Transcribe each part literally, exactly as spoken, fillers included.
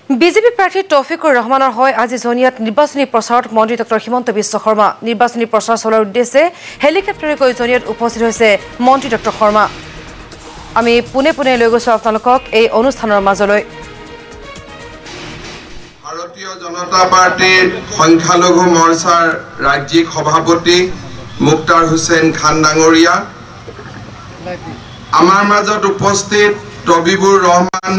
BJP প্ৰাৰ্থী তৌফিকুৰ ৰহমানৰ হৈ আজি জনিয়াত নিৰ্বাচনী প্ৰচাৰত মন্ত্ৰী ডক্টৰ হিমন্ত বিশ্ব শৰ্মা নিৰ্বাচনী প্ৰচাৰ চলোৱাৰ উদ্দেশ্যে হেলিকপ্টাৰে গৈ জনিয়াত উপস্থিত হৈছে মন্ত্ৰী ডক্টৰ শৰ্মা আমি পুনে পুনে লৈ গৈছো আপোনালোকক এই অনুষ্ঠানৰ মাজলৈ ভাৰতীয় জনতা পাৰ্টিৰ সংখ্যালঘু মৰ্চাৰ ৰাজ্যিক সভাপতি মুক্তাৰ হুছেইন খান ডাঙৰীয়া আমাৰ মাজত উপস্থিত তবিবুৰ ৰহমান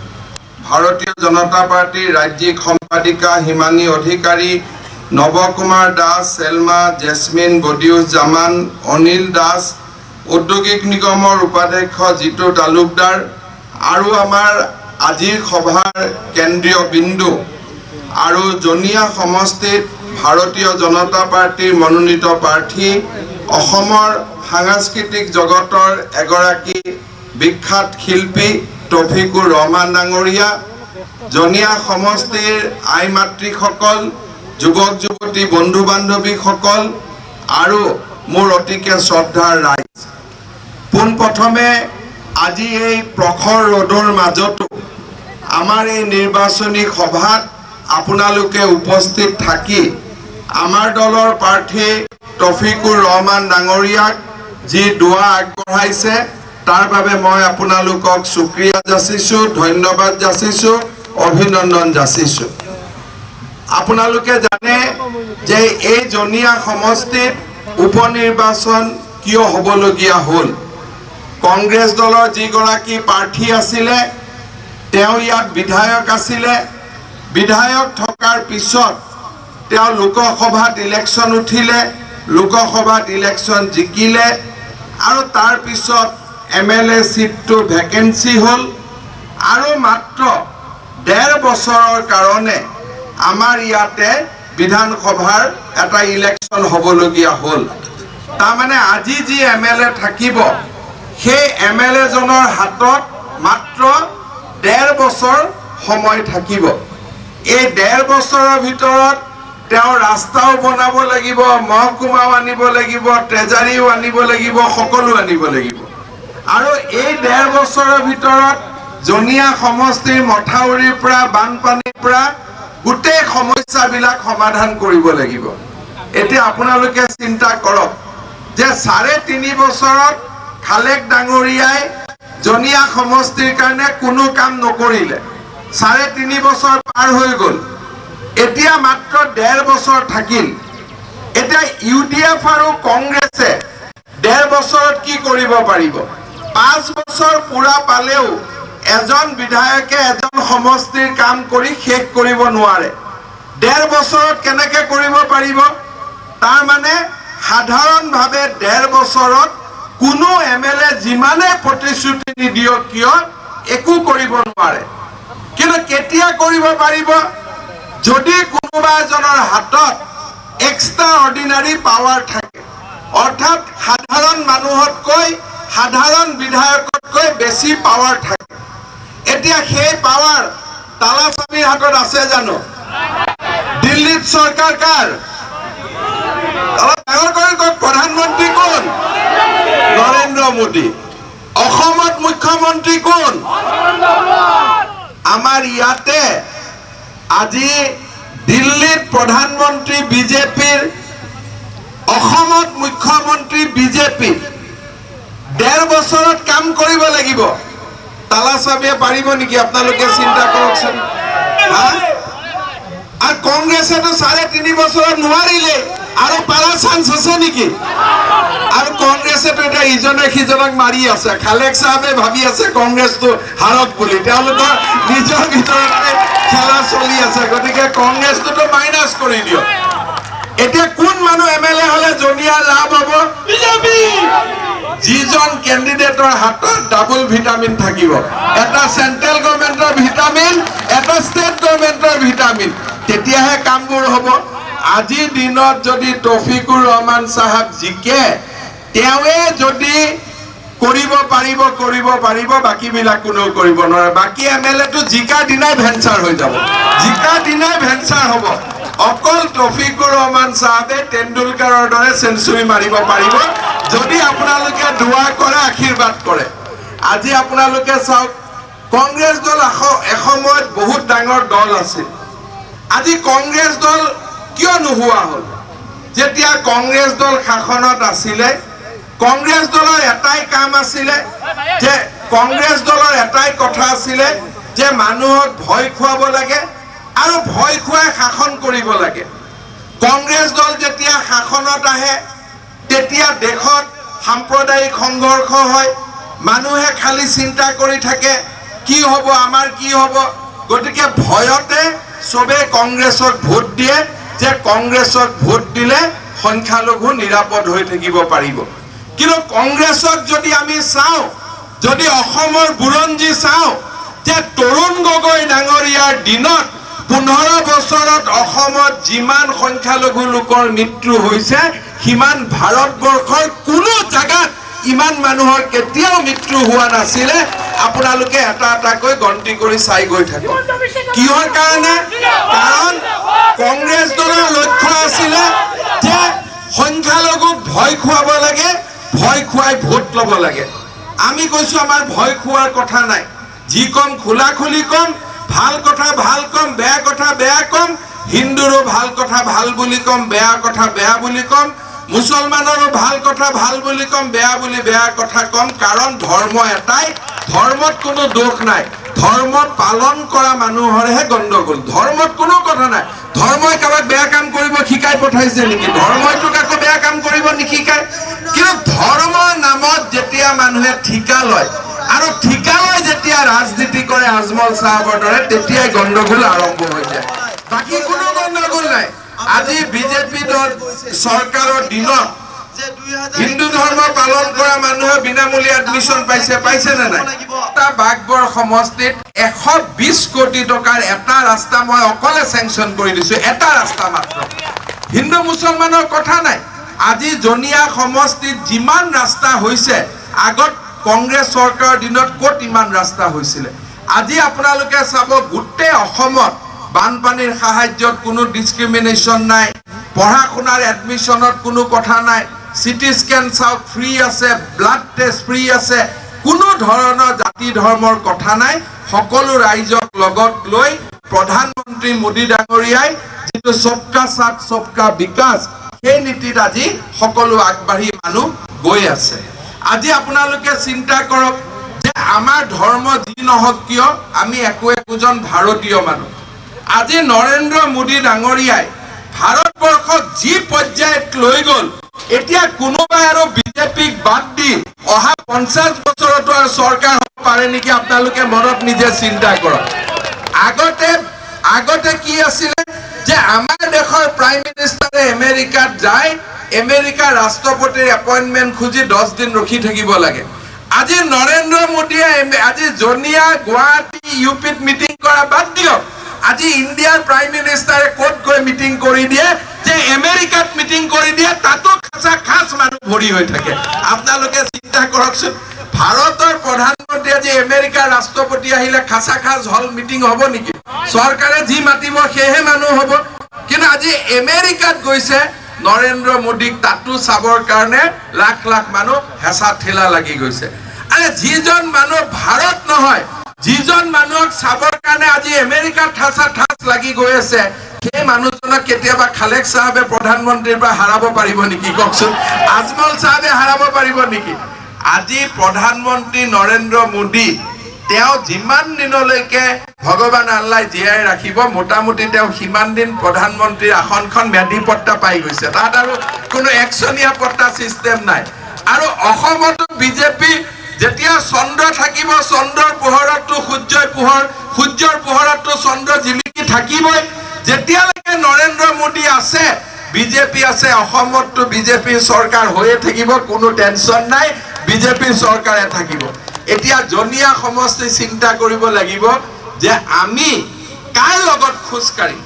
ভাৰতীয় জনতা পাৰ্টিৰ ৰাজ্যিক সম্পাদিকা হিমানী অধিকাৰী নৱকুমাৰ দাস সেলমা জেসমিন বদিউজ জামান অনিল দাস উদ্যোগিক নিগমৰ উপাধ্যক্ষ জিতু তালুকদাৰ আৰু আমাৰ আজিৰ সভাৰ কেন্দ্ৰীয় বিন্দু আৰু জনিয়া সমষ্টিত ভাৰতীয় জনতা পাৰ্টিৰ মনোনীত প্ৰাৰ্থী অসমৰ সাংস্কৃতিক জগতৰ এগৰাকী বিখ্যাত শিল্পী তৌফিকুৰ ৰহমান ডাঙৰীয়া জনিয়া সমষ্টিৰ আই মাতৃসকল যুৱক যুৱতী বন্ধু বান্ধৱীসকল আৰু মোৰ অতিকে শ্ৰদ্ধাৰ ৰাইজ পোন প্ৰথমে আজি এই প্ৰখৰ ৰ'দৰ মাজতো আমাৰ এই নিৰ্বাচনী সভাত আপোনালোকে উপস্থিত থাকি আমাৰ দলৰ প্ৰাৰ্থী তৌফিকুৰ ৰহমান ডাঙৰীয়াক যি দুৱা আগবঢ়াইছে তাৰ বাবে মই আপোনালোকক শুক্ৰিয়া যাচিছো ধন্যবাদ যাচিছো অভিনন্দন যাচিছো আপোনালোকে জানে যে এই জনিয়া সমষ্টিত উপনিৰ্বাচন কিয় হ'বলগীয়া হ'ল কংগ্ৰেছ দলৰ যিগৰাকী প্ৰাৰ্থী আছিলে তেওঁ ইয়াত বিধায়ক আছিলে বিধায়ক থকাৰ পিছত তেওঁ লোকসভাত ইলেকশ্যন উঠিলে লোকসভাত ইলেকশ্যন জিকিলে আৰু তাৰ পিছত এম এল এ সিটটো ভেকেন্সি হ'ল আৰু মাত্ৰ ডেৰ বছৰৰ কাৰণে আমাৰ ইয়াতে বিধানসভাৰ এটা ইলেকশ্যন হ'বলগীয়া হ'ল তাৰমানে আজি যি এম এল এ থাকিব সেই এম এল এ জনৰ হাতত মাত্ৰ ডেৰ বছৰ সময় থাকিব এই ডেৰ বছৰৰ ভিতৰত তেওঁ ৰাস্তাও বনাব লাগিব মহকুমাও আনিব লাগিব ট্ৰেজাৰীও আনিব লাগিব সকলো আনিব লাগিব আৰু এই ডেৰ বছৰৰ ভিতৰত জনিয়া সমষ্টিৰ মথাউৰিৰ পৰা বানপানীৰ পৰা গোটেই সমস্যাবিলাক সমাধান কৰিব লাগিব এতিয়া আপোনালোকে চিন্তা কৰক যে চাৰে তিনি বছৰত খালেক ডাঙৰীয়াই জনিয়া সমষ্টিৰ কাৰণে কোনো কাম নকৰিলে চাৰে তিনি বছৰ পাৰ হৈ গ'ল এতিয়া মাত্ৰ ডেৰ বছৰ থাকিল এতিয়া ইউ ডি এফ আৰু কংগ্ৰেছে ডেৰ বছৰত কি কৰিব পাৰিব পাঁচ বছৰ পুৰা পালেও এজন বিধায়কে এজন সমষ্টিৰ কাম কৰি শেষ কৰিব নোৱাৰে ডেৰ বছৰত কেনেকৈ কৰিব পাৰিব তাৰ মানে সাধাৰণভাৱে ডেৰ বছৰত কোনো এম এল এ যিমানে প্ৰতিশ্ৰুতি নিদিয়ক কিয় একো কৰিব নোৱাৰে কিন্তু কেতিয়া কৰিব পাৰিব যদি কোনোবা এজনৰ হাতত এক্সট্ৰা অৰ্ডিনাৰী পাৱাৰ থাকে অৰ্থাৎ সাধাৰণ মানুহতকৈ সাধাৰণ বিধায়কতকৈ বেছি পাৱাৰ থাকে এতিয়া সেই পাৱাৰ তালাচাবিৰ হাতত আছে জানো দিল্লীত চৰকাৰ কাৰ প্ৰধানমন্ত্ৰী কোন নৰেন্দ্ৰ মোদী অসমত মুখ্যমন্ত্ৰী কোন আমাৰ ইয়াতে আজি দিল্লীত প্ৰধানমন্ত্ৰী বিজেপিৰ অসমত মুখ্যমন্ত্ৰী বিজেপি ডেৰ বছৰত কাম কৰিব লাগিব তালাচাবিয়ে পাৰিব নেকি আপোনালোকে চিন্তা কৰকচোন আৰু কংগ্ৰেছেতো চাৰে তিনি বছৰত নোৱাৰিলে আৰু পাৰা চান্স আছে নেকি আৰু কংগ্ৰেছেতো এতিয়া ইজনে সিজনক মাৰি আছে খালেক চাহাবে ভাবি আছে কংগ্ৰেছটো হাৰক বুলি তেওঁলোকৰ নিজৰ ভিতৰতে খেলা চলি আছে গতিকে কংগ্ৰেছটোতো মাইনাছ কৰি দিয়ক এতিয়া কোন মানুহ এম এল এ হলে জনিয়া লাভ হ'ব বিজেপি যিজন কেণ্ডিডেটৰ হাতত ডাবল ভিটামিন থাকিব এটা চেণ্ট্ৰেল গভৰ্ণমেণ্টৰ ভিটামিন এটা ষ্টেট গভৰ্ণমেণ্টৰ ভিটামিন তেতিয়াহে কামবোৰ হ'ব আজিৰ দিনত যদি তৌফিকুৰ ৰহমান সাহেব জিকে তেওঁৱে যদি কৰিব পাৰিব কৰিব পাৰিব বাকীবিলাক কোনো কৰিব নোৱাৰে বাকী এম এল এটো জিকাৰ দিনাই ভেঞ্চাৰ হৈ যাব জিকাৰ দিনাই ভেঞ্চাৰ হ'ব অকল তৌফিকুৰ ৰহমান সাহেবে তেণ্ডুলকাৰৰ দৰে সেঞ্চুৰী মাৰিব পাৰিব যদি আপোনালোকে দুৱা কৰে আশীৰ্বাদ কৰে আজি আপোনালোকে চাওক কংগ্ৰেছ দল এসময়ত বহুত ডাঙৰ দল আছিল আজি কংগ্ৰেছ দল কিয় নোহোৱা হ'ল যেতিয়া কংগ্ৰেছ দল শাসনত আছিলে কংগ্ৰেছ দলৰ এটাই কাম আছিলে যে কংগ্ৰেছ দলৰ এটাই কথা আছিলে যে মানুহক ভয় খুৱাব লাগে আৰু ভয় খুৱাই শাসন কৰিব লাগে কংগ্ৰেছ দল যেতিয়া শাসনত আহে তেতিয়া দেশত সাম্প্ৰদায়িক সংঘৰ্ষ হয় মানুহে খালি চিন্তা কৰি থাকে কি হ'ব আমাৰ কি হ'ব গতিকে ভয়তে সবে কংগ্ৰেছক ভোট দিয়ে যে কংগ্ৰেছক ভোট দিলে সংখ্যালঘু নিৰাপদ হৈ থাকিব পাৰিব কিন্তু কংগ্ৰেছক যদি আমি চাওঁ যদি অসমৰ বুৰঞ্জী চাওঁ যে তৰুণ গগৈ ডাঙৰীয়াৰ দিনত পোন্ধৰ বছৰত অসমত যিমান সংখ্যালঘু লোকৰ মৃত্যু হৈছে সিমান ভাৰতবৰ্ষৰ কোনো জাগাত ইমান মানুহৰ কেতিয়াও মৃত্যু হোৱা নাছিলে আপোনালোকে এটা এটাকৈ গন্তি কৰি চাই গৈ থাকে কিহৰ কাৰণে কাৰণ কংগ্ৰেছ দলৰ লক্ষ্য আছিলে যে সংখ্যালঘুক ভয় খুৱাব লাগে ভয় খুৱাই ভোট ল'ব লাগে আমি কৈছো আমাৰ ভয় খোৱাৰ কথা নাই যি কম খোলা খুলি কম ভাল কথা ভাল কম বেয়া কথা বেয়া কম হিন্দুৰো ভাল কথা ভাল বুলি কম বেয়া কথা বেয়া বুলি কম মুছলমানৰো ভাল কথা ভাল বুলি কম বেয়া বুলি বেয়া কথা কম কাৰণ ধৰ্ম এটাই ধৰ্মত কোনো দোষ নাই ধৰ্ম পালন কৰা মানুহৰহে গণ্ডগোল ধৰ্মত কোনো কথা নাই ধৰ্মই কাবাক বেয়া কাম কৰিব শিকাই পঠাইছে নেকি ধৰ্মইটো কাকো বেয়া কাম কৰিব নিশিকায় কিন্তু ধৰ্মৰ নামত যেতিয়া মানুহে ঠিকা লয় আৰু ঠিকা লৈ যেতিয়া ৰাজনীতি কৰে আজমল সাহেবৰ দৰে তেতিয়াই গণ্ডগোল আৰম্ভ হৈ যায় বাকি কোনো গণ্ডগোল নাই আজি বিজেপি দল চৰকাৰৰ দিনত হিন্দু ধৰ্ম পালন কৰা মানুহে বিনামূলীয়া এডমিশন পাইছে পাইছে নে নাই এটা বাগবৰ সমষ্টিত এশ বিশ কোটি টকাৰ এটা ৰাস্তা মই অকলে চেংচন কৰি দিছো এটা ৰাস্তা মাত্ৰ হিন্দু মুছলমানৰ কথা নাই আজি জনিয়া সমষ্টিত যিমান ৰাস্তা হৈছে আগত কংগ্ৰেছ চৰকাৰৰ দিনত ক'ত ইমান ৰাস্তা হৈছিল আজি আপোনালোকে চাব গোটেই অসমত বানপানীৰ সাহায্যত কোনো ডিসক্ৰিমিনেশন নাই পঢ়া শুনাৰ এডমিশনত কোনো কথা নাই সিটি স্ক্যান চাওক ফ্ৰী আছে ব্লাড টেষ্ট ফ্ৰী আছে কোনো ধৰণৰ জাতি ধৰ্মৰ কথা নাই সকলো ৰাইজক লগত লৈ প্ৰধানমন্ত্ৰী মোদী ডাঙৰীয়াই যেটো সবকা সাথ সবকা বিকাশ এই নীতিত আজি সকলো আগবাঢ়ি মানুহ গৈ আছে আজি আপোনালোকে চিন্তা কৰক যে আমাৰ ধৰ্ম যি নহক কিয় আমি একো একোজন ভাৰতীয় মানুহ আজি নৰেন্দ্ৰ মোদী ডাঙৰীয়াই ভাৰতবৰ্ষক যি পৰ্যায়ত লৈ গল এতিয়া কোনোবাই আৰু বিজেপিক বাদ দি অহা পঞ্চাশ বছৰতো আৰু চৰকাৰ হ'ব পাৰে নেকি আপোনালোকে মনত নিজে চিন্তা কৰক আগতে আগতে কি আছিল যে আমাৰ দেশৰ প্ৰাইম মিনিষ্টাৰে আমেৰিকাত যায় আমেৰিকাৰ ৰাষ্ট্ৰপতিৰ এপইন্টমেন্ট খুজি দহ দিন ৰখি থাকিব লাগে আজি নৰেন্দ্ৰ মোদীয়ে আজি জনিয়া গুৱাহাটী ইউপিত মিটিং কৰা বাদ দিয়ক আজি ইন্ডিয়াৰ প্ৰাইম মিনিষ্টাৰে কোট গৈ মিটিং কৰি দিয়ে যে আমেৰিকাত মিটিং কৰি দিয়ে তাতো খাসা খাস মানুহ ভৰি হৈ থাকে আপোনালোকে চিন্তা কৰকচোন ভাৰতৰ প্ৰধানমন্ত্ৰী আজি আমেৰিকাৰ ৰাষ্ট্ৰপতি আহিলে খাসা খাস হল মিটিং হ'ব নেকি চৰকাৰে যি মাতিব সেহে মানুহ হ'ব কিন্তু আজি আমেৰিকাত গৈছে নৰেন্দ্ৰ মোদীক তাতো চাবৰ কাৰণে লাখ লাখ মানুহ হেঁচা ঠেলা লাগি গৈছে আৰে যিজন মানুহ ভাৰত নহয় যিজন মানুহক চাবৰ কাৰণে আজি আমেৰিকাত ঠাসা ঠাস লাগি গৈ আছে সেই মানুহজনক কেতিয়াবা খালেক সাহেবে প্ৰধানমন্ত্ৰীৰ পৰা হাৰাব পাৰিব নেকি কওকচোন আজমল সাহেবে হাৰাব পাৰিব নেকি আজি প্ৰধানমন্ত্ৰী নৰেন্দ্ৰ মোদী তেওঁ যিমান দিনলৈকে ভগৱান আল্লাহ জীয়াই ৰাখিব মোটামুটি তেওঁ সিমান দিন প্ৰধানমন্ত্ৰীৰ আসনখন মেধি পট্টা পাই গৈছে তাত আৰু কোনো একচনীয়া পট্টা সিস্টেম নাই আৰু অসমতো বিজেপি যেতিয়া চন্দ্ৰ থাকিব চন্দ্ৰৰ পোহৰতো সূৰ্যৰ পোহৰ সূৰ্যৰ পোহৰতো চন্দ্ৰ জিলিকি থাকিবই যেতিয়ালৈকে নৰেন্দ্ৰ মোদী আছে বিজেপি আছে অসমতো বিজেপি চৰকাৰ হৈয়ে থাকিব কোনো টেনচন নাই বিজেপি চৰকাৰে থাকিব এতিয়া জনিয়া সমষ্টি চিন্তা কৰিব লাগিব যে আমি কাৰ লগত খুজকাৰি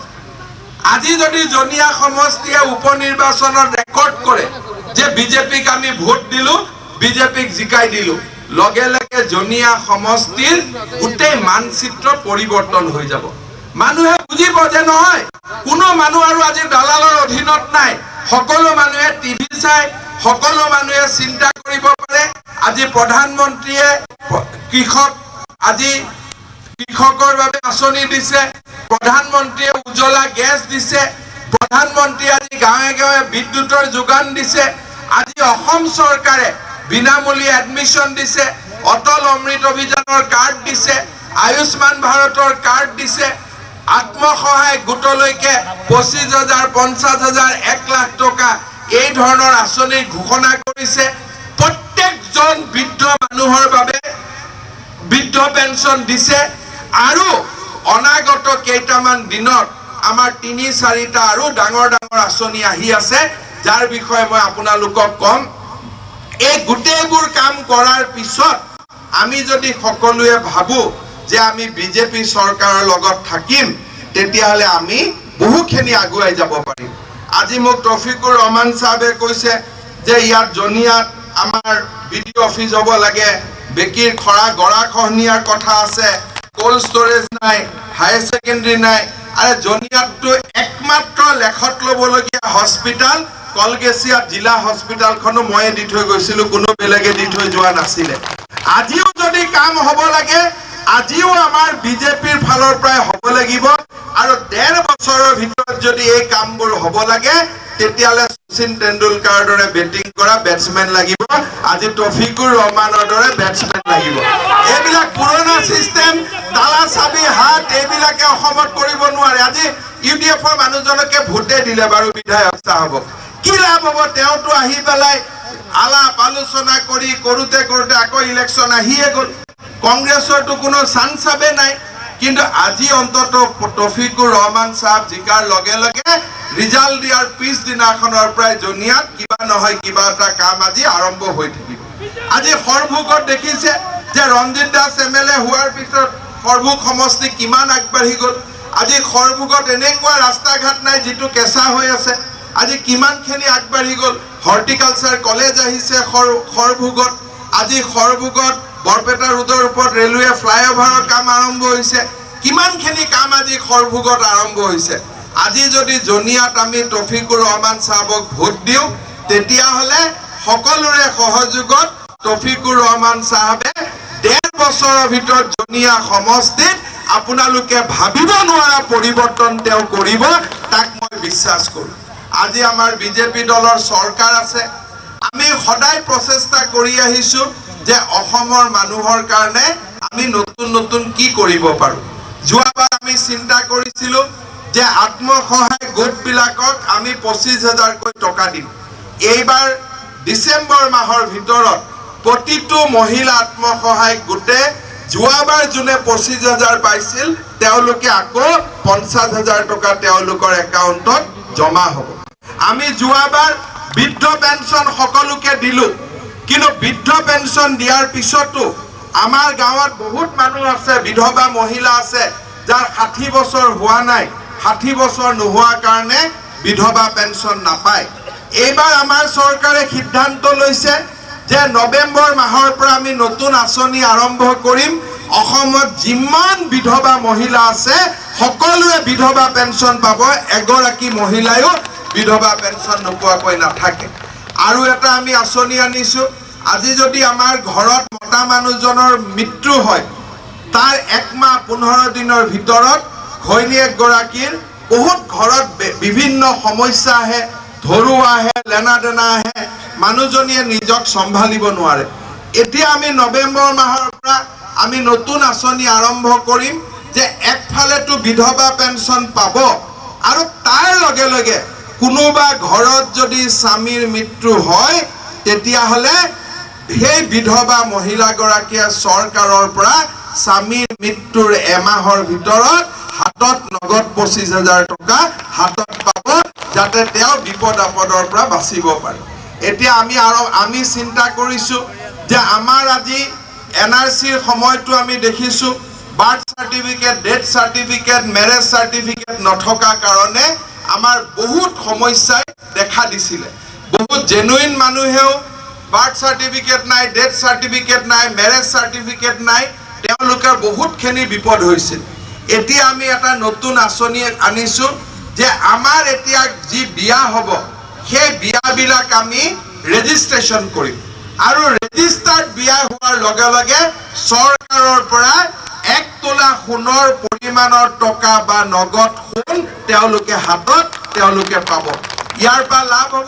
আজি যদি জনিয়া সমষ্টিয়ে উপনিৰ্বাচনৰ ৰেকৰ্ড কৰে যে বিজেপিক আমি ভোট দিলো বিজেপিক জিকাই দিলো লগে লগে জনিয়া সমষ্টিৰ গোটেই মানচিত্ৰ পৰিৱৰ্তন হৈ যাব মানুহে বুজিব যে নহয় কোনো মানুহ আৰু আজি দালালৰ অধীনত নাই সকলো মানুহে টিভি চাই সকলো মানুহে চিন্তা কৰিব পাৰে আজি প্ৰধানমন্ত্ৰীয়ে কৃষক আজি কৃষকৰ বাবে আঁচনি দিছে, প্ৰধানমন্ত্ৰীয়ে উজ্জ্বলা গেছ দিছে, প্ৰধানমন্ত্ৰীয়ে আজি গাঁৱে গাঁৱে বিদ্যুতৰ যোগান দিছে, আজি অসম চৰকাৰে বিনামূলীয়া এডমিশ্যন দিছে, অটল অমৃত অভিযানৰ কাৰ্ড দিছে, আয়ুষ্মান ভাৰতৰ কাৰ্ড দিছে, আত্মসহায়ক গোটলৈকে পঁচিছ হাজাৰ পঞ্চাছ হাজাৰ এক লাখ টকা এই ধৰণৰ আঁচনি ঘোষণা কৰিছে। প্ৰত্যেকজন বৃদ্ধ মানুহৰ বাবে বৃদ্ধ পেঞ্চন দিছে আৰু অনাগত কেইটামান দিনত আমাৰ তিনি চাৰিটা আৰু ডাঙৰ ডাঙৰ আঁচনি আহি আছে, যাৰ বিষয়ে মই আপোনালোকক কম। এই গোটেইবোৰ কাম কৰাৰ পিছত আমি যদি সকলোৱে ভাবো যে আমি বিজেপি চৰকাৰৰ লগত থাকিম, তেতিয়াহ'লে আমি বহুখিনি আগুৱাই যাব পাৰিম। আজি মোক তৌফিকুৰ ৰহমান চাহাবে কৈছে যে ইয়াত জনিয়াত আমাৰ বিডিঅ অফিচ হ'ব লাগে, বেকিৰ খৰা গৰা খহনীয়াৰ কথা আছে, কোল্ড ষ্টৰেজ নাই, হায়াৰ ছেকেণ্ডেৰী নাই। আৰে জনিয়াতটো একমাত্ৰ লেখত ল'বলগীয়া হস্পিটাল কলগেছিয়া জিলা হস্পিটালখনো ময়ে দি থৈ গৈছিলোঁ, কোনো বেলেগে দি থৈ যোৱা নাছিলে। আজিও যদি কাম হ'ব লাগে, আজিও আমাৰ বিজেপিৰ ফালৰ পৰাই হ'ব লাগিব আৰু ডেৰ বছৰৰ ভিতৰত যদি এই কামবোৰ হ'ব লাগে, তেতিয়াহ'লে শচীন তেণ্ডুলকাৰৰ দৰে বেটিং কৰা বেটছমেন লাগিব, আজি তৌফিকুৰ ৰহমানৰ দৰে বেটছমেন লাগিব। এইবিলাক পুৰণা চিষ্টেম, তালা চাবি হাত, এইবিলাকে অসমত কৰিব নোৱাৰে। আজি ইউ ডি এফৰ মানুহজনকে ভোটে দিলে বাৰু বিধায়ক চাহাব, কি লাভ হ'ব? তেওঁতো আহি পেলাই আলাপ আলোচনা কৰি কৰোঁতে কৰোঁতে আকৌ ইলেকশ্যন আহিয়ে গ'ল। কংগ্ৰেছৰতো কোনো চান্সাবে নাই। কিন্তু আজি অন্তত তৌফিকুৰ ৰহমান চাহাব জিকাৰ লগে লগে ৰিজাল্ট দিয়াৰ পিছদিনাখনৰ পৰাই জনিয়াত কিবা নহয় কিবা এটা কাম আজি আৰম্ভ হৈ থাকিব। আজি সৰভোগত দেখিছে যে Ranjit Das M L A হোৱাৰ পিছত সৰভোগ সমষ্টি কিমান আগবাঢ়ি গ'ল। আজি সৰভোগত এনেকুৱা ৰাস্তা ঘাট নাই যিটো কেঁচা হৈ আছে, আজি কিমানখিনি আগবাঢ়ি গ'ল। হৰ্টিকালচাৰ কলেজ আহিছে সৰভোগত, আজি সৰভোগত বৰপেটা ৰোডৰ ওপৰত ৰেলৱে ফ্লাইঅভাৰৰ কাম আৰম্ভ হৈছে, কিমানখিনি কাম আজি সৰভোগত আৰম্ভ হৈছে। আজি যদি জনিয়াত আমি তৌফিকুৰ ৰহমান চাহাবক ভোট দিওঁ, তেতিয়াহ'লে সকলোৰে সহযোগত তৌফিকুৰ ৰহমান চাহাবে ডেৰ বছৰৰ ভিতৰত জনিয়া সমষ্টিত আপোনালোকে ভাবিব নোৱাৰা পৰিৱৰ্তন তেওঁ কৰিব, তাক মই বিশ্বাস কৰোঁ। আজি আমাৰ বিজেপি দলৰ চৰকাৰ আছে, আমি সদায় প্ৰচেষ্টা কৰি আহিছোঁ যে অসমৰ মানুহৰ কাৰণে আমি নতুন নতুন কি কৰিব পাৰোঁ। যোৱাবাৰ আমি চিন্তা কৰিছিলোঁ যে আত্মসহায়ক গোটবিলাকক আমি পঁচিছ হাজাৰকৈ টকা দিম। এইবাৰ ডিচেম্বৰ মাহৰ ভিতৰত প্ৰতিটো মহিলা আত্মসহায়ক গোটে যোৱাবাৰ যোনে পঁচিছ হাজাৰ পাইছিল, তেওঁলোকে আকৌ পঞ্চাছ হাজাৰ টকা তেওঁলোকৰ একাউণ্টত জমা হ'ব। আমি যোৱাবাৰ বৃদ্ধ পেঞ্চন সকলোকে দিলোঁ, কিন্তু বৃদ্ধ পেঞ্চন দিয়াৰ পিছতো আমাৰ গাঁৱত বহুত মানুহ আছে, বিধৱা মহিলা আছে, যাৰ ষাঠি বছৰ হোৱা নাই, ষাঠি বছৰ নোহোৱাৰ কাৰণে বিধৱা পেঞ্চন নাপায়। এইবাৰ আমাৰ চৰকাৰে সিদ্ধান্ত লৈছে যে নৱেম্বৰ মাহৰ পৰা আমি নতুন আঁচনি আৰম্ভ কৰিম। অসমত যিমান বিধৱা মহিলা আছে সকলোৱে বিধৱা পেঞ্চন পাব, এগৰাকী মহিলায়ো বিধৱা পেঞ্চন নোপোৱাকৈ নাথাকে। আৰু এটা আমি আঁচনি আনিছোঁ, আজি যদি আমাৰ ঘৰত মতা মানুহজনৰ মৃত্যু হয়, তাৰ এক মাহ পোন্ধৰ দিনৰ ভিতৰত ঘৈণীয়েকগৰাকীৰ বহুত ঘৰত বিভিন্ন সমস্যা আহে, ধৰুৱা আহে, লেনা দেনা আহে, মানুহজনীয়ে নিজক চম্ভালিব নোৱাৰে। এতিয়া আমি নৱেম্বৰ মাহৰ পৰা আমি নতুন আঁচনি আৰম্ভ কৰিম যে একফালেতো বিধৱা পেঞ্চন পাব আৰু তাৰ লগে লগে কোনোবা ঘৰত যদি স্বামীৰ মৃত্যু হয়, তেতিয়াহ'লে সেই বিধৱা মহিলাগৰাকীয়ে চৰকাৰৰ পৰা স্বামীৰ মৃত্যুৰ এমাহৰ ভিতৰত হাতত নগদ পঁচিছ হাজাৰ টকা হাতত পাব, যাতে তেওঁ বিপদ আপদৰ পৰা বাচিব পাৰে। এতিয়া আমি আৰু আমি চিন্তা কৰিছোঁ যে আমাৰ আজি এন আৰ চিৰ সময়টো আমি দেখিছোঁ birth certificate, death certificate, marriage certificate নথকা কাৰণে আমাৰ বহুত সমস্যাই দেখা দিছিলে। বহুত জেনুইন মানুহেও বাৰ্থ চাৰ্টিফিকেট নাই, ডেথ চাৰ্টিফিকেট নাই, মেৰেজ চাৰ্টিফিকেট নাই, তেওঁলোকৰ বহুতখিনি বিপদ হৈছিল। এতিয়া আমি এটা নতুন আঁচনি আনিছোঁ যে আমাৰ এতিয়া যি বিয়া হ'ব, সেই বিয়াবিলাক আমি ৰেজিষ্ট্ৰেশ্যন কৰিম আৰু ৰেজিষ্টাৰ্ড বিয়া হোৱাৰ লগে লগে চৰকাৰৰ পৰা এক তোলা সোণৰ পৰিমাণৰ টকা বা নগদ সোণ তেওঁলোকে হাতত তেওঁলোকে পাব। ইয়াৰ পৰা লাভ হ'ব